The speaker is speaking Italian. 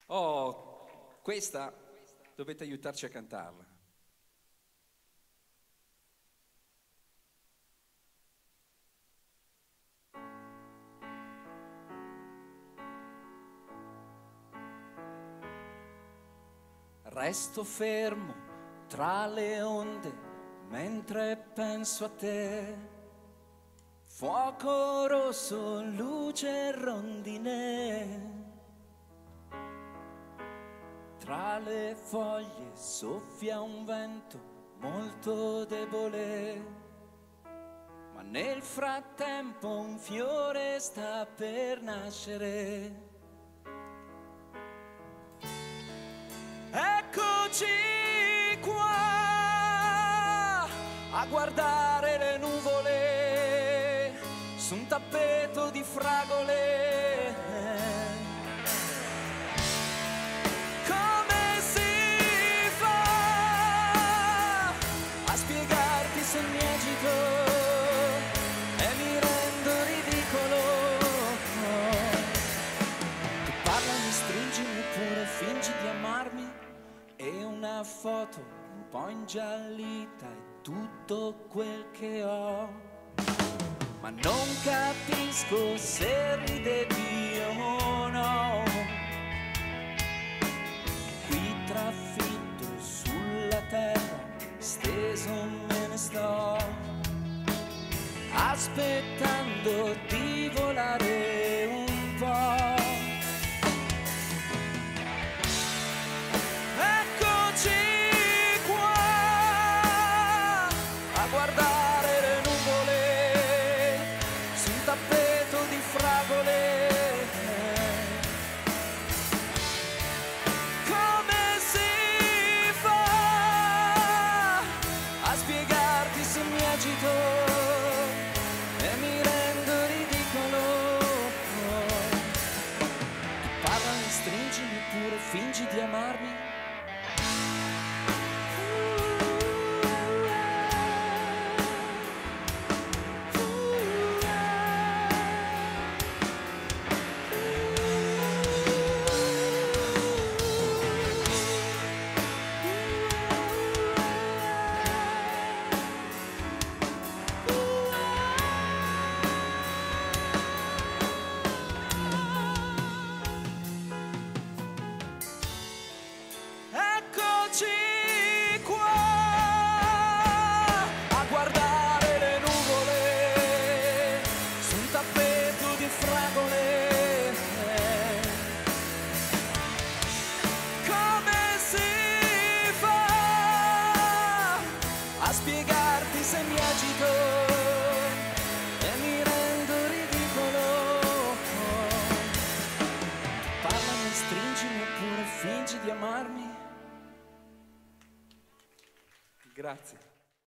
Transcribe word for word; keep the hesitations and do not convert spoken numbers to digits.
Oh, questa dovete aiutarci a cantarla. Resto fermo tra le onde mentre penso a te. Fuoco rosso, luce rondine. Tra le foglie soffia un vento molto debole, ma nel frattempo un fiore sta per nascere. Eccoci qua a guardare le nuvole su un tappeto di fragole. Come si fa a spiegarti se mi agito e mi rendo ridicolo? Tu parlami, stringimi pure, fingi di amarmi. E una foto un po' ingiallita è tutto quel che ho, ma non capisco se ridevi o no. Qui trafitto sulla terra, steso me ne sto, aspettando di volare un po'. Guardare le nuvole su un tappeto di fragole. Come si fa a spiegarti se mi agito e mi rendo ridicolo? Tu parlami, stringimi pure, fingi di amarmi. Eccoci qua a guardare le nuvole su un tappeto di fragole. Come si fa a spiegarti se mi agito e mi rendo ridicolo? Parlami, stringimi pure, fingi di amarmi. Grazie.